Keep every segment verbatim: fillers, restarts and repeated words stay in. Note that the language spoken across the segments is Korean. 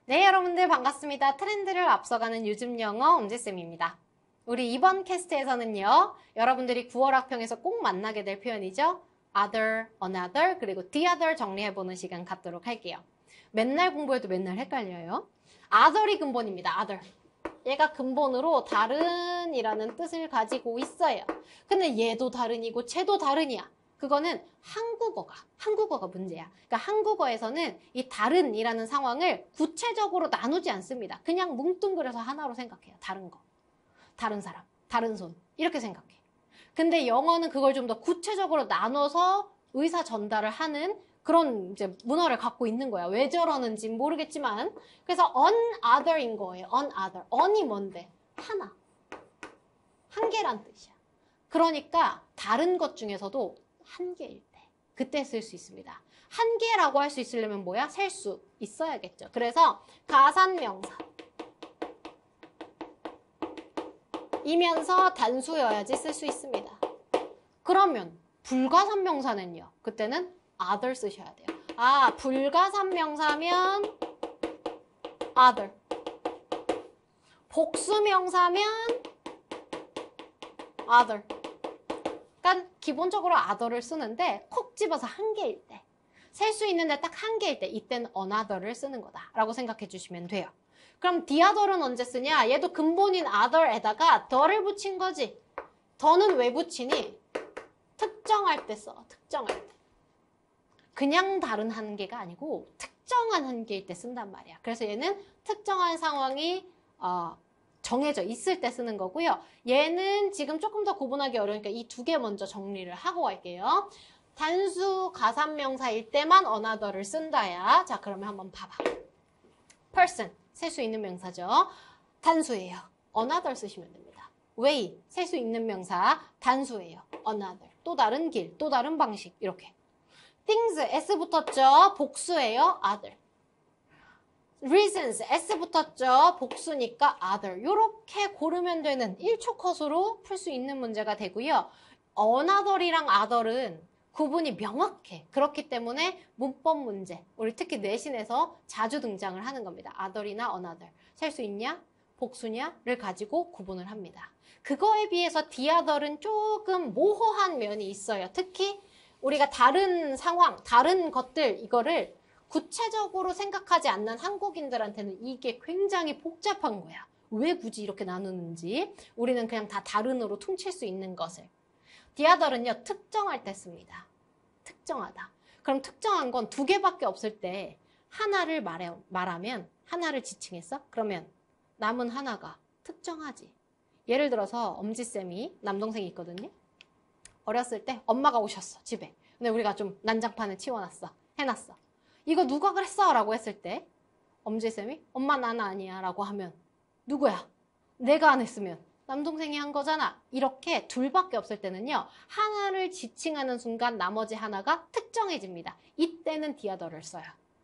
네, 여러분들 반갑습니다. 트렌드를 앞서가는 요즘 영어 엄지쌤입니다. 우리 이번 캐스트에서는요, 여러분들이 구월 학평에서 꼭 만나게 될 표현이죠. other, another, 그리고 the other 정리해보는 시간 갖도록 할게요. 맨날 공부해도 맨날 헷갈려요. other이 근본입니다. other. 얘가 근본으로 다른이라는 뜻을 가지고 있어요. 근데 얘도 다른이고 쟤도 다른이야. 그거는 한국어가, 한국어가 문제야. 그러니까 한국어에서는 이 다른이라는 상황을 구체적으로 나누지 않습니다. 그냥 뭉뚱그려서 하나로 생각해요. 다른 거. 다른 사람, 다른 손. 이렇게 생각해. 근데 영어는 그걸 좀 더 구체적으로 나눠서 의사 전달을 하는 그런 이제 문화를 갖고 있는 거야. 왜 저러는지 모르겠지만. 그래서 on other인 거예요. on other. on이 뭔데? 하나. 한 개란 뜻이야. 그러니까 다른 것 중에서도 한 개일 때 그때 쓸 수 있습니다. 한 개라고 할 수 있으려면 뭐야? 셀 수 있어야겠죠. 그래서 가산명사 이면서 단수여야지 쓸 수 있습니다. 그러면 불가산명사는요? 그때는 other 쓰셔야 돼요. 아, 불가산명사면 other. 복수명사면 other. 그러니까 기본적으로 other를 쓰는데 콕 집어서 한 개일 때, 셀 수 있는데 딱 한 개일 때 이때는 another를 쓰는 거다라고 생각해 주시면 돼요. 그럼 the other는 언제 쓰냐? 얘도 근본인 other에다가 더를 붙인 거지. 더는 왜 붙이니? 특정할 때 써. 특정할 때. 그냥 다른 한 개가 아니고 특정한 한 개일 때 쓴단 말이야. 그래서 얘는 특정한 상황이 어, 정해져 있을 때 쓰는 거고요. 얘는 지금 조금 더 구분하기 어려우니까 이 두 개 먼저 정리를 하고 갈게요. 단수 가산명사일 때만 another를 쓴다야. 자, 그러면 한번 봐봐. person, 셀 수 있는 명사죠. 단수예요. another 쓰시면 됩니다. way, 셀 수 있는 명사, 단수예요. another, 또 다른 길, 또 다른 방식, 이렇게. things, s 붙었죠. 복수예요. other. reasons, s 붙었죠. 복수니까 other. 이렇게 고르면 되는 일 초 컷으로 풀 수 있는 문제가 되고요. another이랑 other은 구분이 명확해. 그렇기 때문에 문법 문제, 우리 특히 내신에서 자주 등장을 하는 겁니다. other이나 another. 셀 수 있냐? 복수냐를 가지고 구분을 합니다. 그거에 비해서 the other은 조금 모호한 면이 있어요. 특히 우리가 다른 상황, 다른 것들 이거를 구체적으로 생각하지 않는 한국인들한테는 이게 굉장히 복잡한 거야. 왜 굳이 이렇게 나누는지. 우리는 그냥 다 다른으로 퉁칠 수 있는 것을. the other는요, 특정할 때 씁니다. 특정하다. 그럼 특정한 건 두 개밖에 없을 때 하나를 말해, 말하면, 하나를 지칭했어? 그러면 남은 하나가 특정하지. 예를 들어서 엄지쌤이 남동생이 있거든요. 어렸을 때 엄마가 오셨어, 집에. 근데 우리가 좀 난장판을 치워놨어. 해놨어. 이거 누가 그랬어? 라고 했을 때 엄지쌤이 엄마 나는 아니야 라고 하면 누구야? 내가 안 했으면 남동생이 한 거잖아. 이렇게 둘밖에 없을 때는요, 하나를 지칭하는 순간 나머지 하나가 특정해집니다. 이때는 the other를 써요.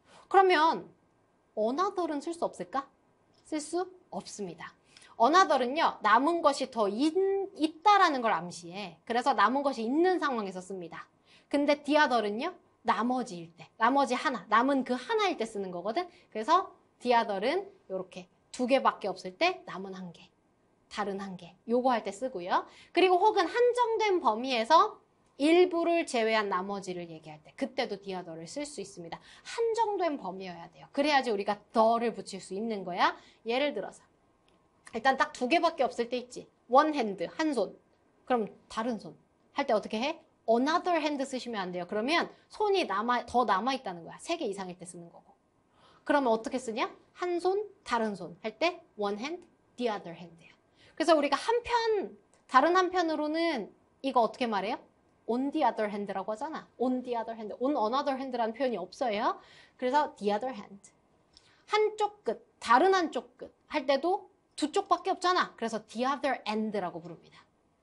그러면 another는 쓸 수 없을까? 쓸 수 없습니다. another는요, 남은 것이 더 있, 있다라는 걸 암시해. 그래서 남은 것이 있는 상황에서 씁니다. 근데 the other는요, 나머지일 때, 나머지 하나, 남은 그 하나일 때 쓰는 거거든. 그래서 the other는 이렇게 두 개밖에 없을 때 남은 한 개, 다른 한 개, 요거 할 때 쓰고요. 그리고 혹은 한정된 범위에서 일부를 제외한 나머지를 얘기할 때, 그때도 the other를 쓸 수 있습니다. 한정된 범위여야 돼요. 그래야지 우리가 the를 붙일 수 있는 거야. 예를 들어서 일단 딱 두 개밖에 없을 때 있지. one hand, 한 손. 그럼 다른 손 할 때 어떻게 해? another hand 쓰시면 안 돼요. 그러면 손이 남아, 더 남아있다는 거야. 세 개 이상일 때 쓰는 거고. 그러면 어떻게 쓰냐? 한 손, 다른 손 할 때 one hand, the other hand예요. 그래서 우리가 한편, 다른 한편으로는 이거 어떻게 말해요? on the other hand라고 하잖아. on the other hand, on another hand라는 표현이 없어요. 그래서 the other hand. 한쪽 끝, 다른 한쪽 끝 할 때도 두 쪽밖에 없잖아. 그래서 the other end라고 부릅니다.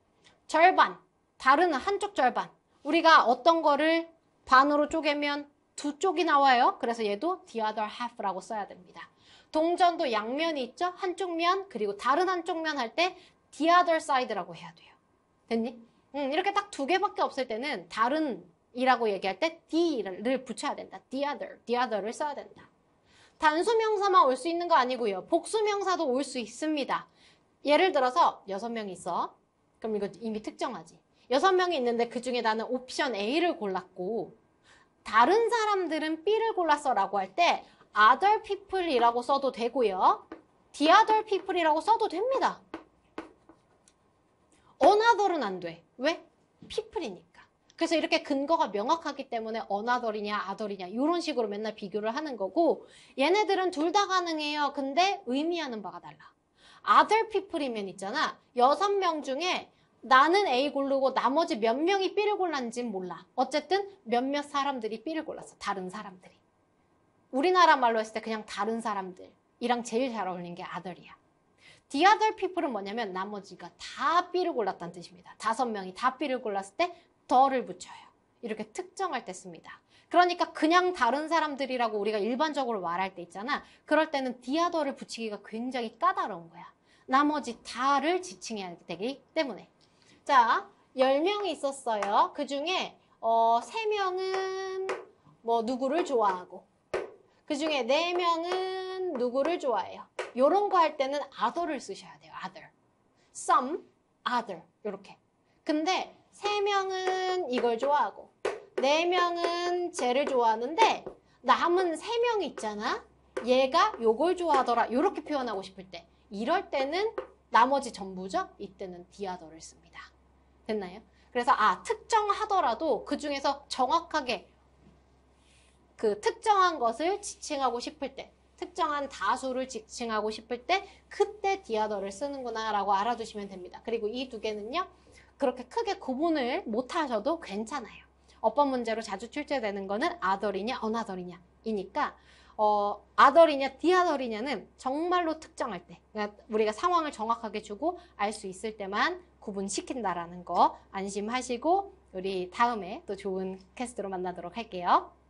절반, 다른 한쪽 절반. 우리가 어떤 거를 반으로 쪼개면 두 쪽이 나와요. 그래서 얘도 the other half라고 써야 됩니다. 동전도 양면이 있죠? 한쪽 면, 그리고 다른 한쪽 면 할 때 the other side라고 해야 돼요. 됐니? 음, 이렇게 딱 두 개밖에 없을 때는 다른 이라고 얘기할 때 the를 붙여야 된다. the other, the other를 써야 된다. 단수명사만 올 수 있는 거 아니고요. 복수명사도 올 수 있습니다. 예를 들어서 여섯 명이 있어. 그럼 이거 이미 특정하지. 여섯 명이 있는데 그중에 나는 옵션 A를 골랐고 다른 사람들은 B를 골랐어라고 할 때 other people이라고 써도 되고요. the other people이라고 써도 됩니다. another은 안 돼. 왜? people이니까. 그래서 이렇게 근거가 명확하기 때문에 another이냐 other이냐 이런 식으로 맨날 비교를 하는 거고 얘네들은 둘 다 가능해요. 근데 의미하는 바가 달라. other people이면 있잖아. 여섯 명 중에 나는 A 고르고 나머지 몇 명이 B를 골랐는지는 몰라. 어쨌든 몇몇 사람들이 B를 골랐어. 다른 사람들이. 우리나라 말로 했을 때 그냥 다른 사람들이랑 제일 잘 어울리는 게 other이야. The other people은 뭐냐면 나머지가 다 B를 골랐다는 뜻입니다. 다섯 명이 다 B를 골랐을 때 더를 붙여요. 이렇게 특정할 때 씁니다. 그러니까 그냥 다른 사람들이라고 우리가 일반적으로 말할 때 있잖아. 그럴 때는 the other를 붙이기가 굉장히 까다로운 거야. 나머지 다를 지칭해야 되기 때문에. 자, 열 명이 있었어요. 그 중에 어, 세 명은 뭐 누구를 좋아하고 그 중에 네 명은 누구를 좋아해요. 요런 거 할 때는 other를 쓰셔야 돼요. other. some, other 요렇게. 근데 세 명은 이걸 좋아하고 네 명은 쟤를 좋아하는데 남은 세 명이 있잖아. 얘가 요걸 좋아하더라. 요렇게 표현하고 싶을 때 이럴 때는 나머지 전부죠. 이때는 the other를 씁니다. 됐나요? 그래서 아 특정하더라도 그 중에서 정확하게 그 특정한 것을 지칭하고 싶을 때 특정한 다수를 지칭하고 싶을 때 그때 the other를 쓰는구나 라고 알아두시면 됩니다. 그리고 이 두 개는요. 그렇게 크게 구분을 못 하셔도 괜찮아요. 어법 문제로 자주 출제되는 거는 other이냐 another이냐 이니까 어, other이냐 the other이냐는 정말로 특정할 때 그러니까 우리가 상황을 정확하게 주고 알 수 있을 때만 구분시킨다라는 거 안심하시고 우리 다음에 또 좋은 캐스트로 만나도록 할게요.